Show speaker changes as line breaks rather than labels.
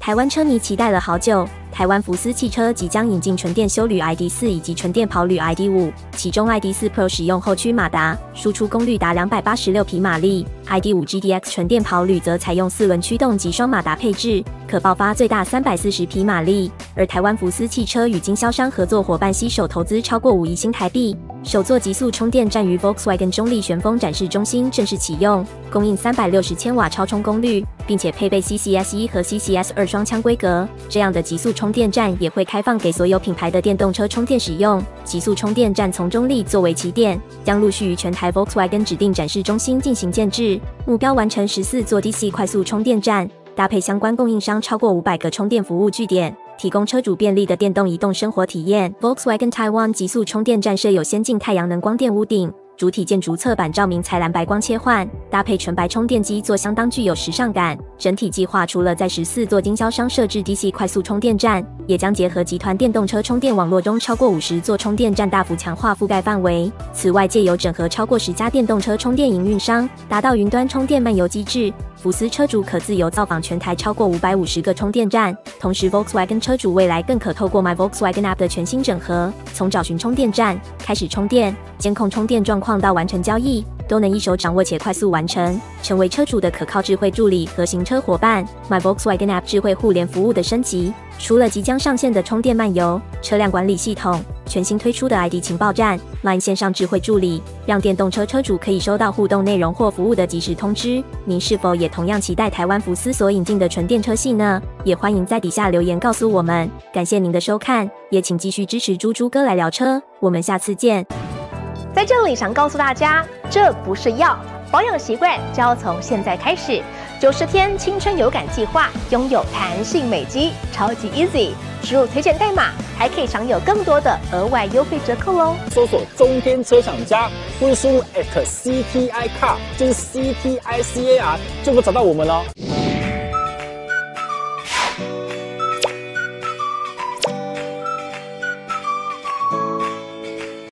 台湾车迷期待了好久，台湾福斯汽车即将引进纯电休旅 ID.4 以及纯电跑旅 ID.5， 其中 ID.4 Pro 使用后驱马达，输出功率达286匹马力 ；ID.5 GDX 纯电跑旅则采用4轮驱动及双马达配置，可爆发最大340匹马力。而台湾福斯汽车与经销商合作伙伴携手投资超过5亿新台币，首座极速充电站于 Volkswagen 中立旋风展示中心正式启用，供应360千瓦超充功率，并且配备 CCS1 和 CCS2 双枪规格。这样的极速充电站也会开放给所有品牌的电动车充电使用。极速充电站从中立作为起点，将陆续于全台 Volkswagen 指定展示中心进行建制，目标完成14座 DC 快速充电站，搭配相关供应商超过500个充电服务据点，提供车主便利的电动移动生活体验。Volkswagen Taiwan 极速充电站设有先进太阳能光电屋顶，主体建筑侧板照明采蓝白光切换，搭配纯白充电机座相当具有时尚感。整体计划除了在14座经销商设置 DC 快速充电站，也将结合集团电动车充电网络中超过50座充电站，大幅强化覆盖范围。此外，借由整合超过10家电动车充电营运商，达到云端充电漫游机制。福斯车主可自由造访全台超过550个充电站，同时 Volkswagen 车主未来更可透过 My Volkswagen App 的全新整合，从找寻充电站、开始充电、监控充电状况到完成交易，都能一手掌握且快速完成，成为车主的可靠智慧助理和行车伙伴。My Volkswagen App 智慧互联服务的升级，除了即将上线的充电漫游、车辆管理系统，全新推出的 ID 情报站、Line 线上智慧助理，让电动车车主可以收到互动内容或服务的即时通知。您是否也同样期待台湾福斯所引进的纯电车系呢？也欢迎在底下留言告诉我们。感谢您的收看，也请继续支持猪猪哥来聊车，我们下次见。
在这里想告诉大家，这不是药，保养习惯就要从现在开始。90天青春有感计划拥有弹性美肌，超级 easy， 输入推荐代码还可以享有更多的额外优惠折扣哦。
搜索中天车厂家，或是输入 @CTI Car， 就是 CTICAR 就能找到我们喽。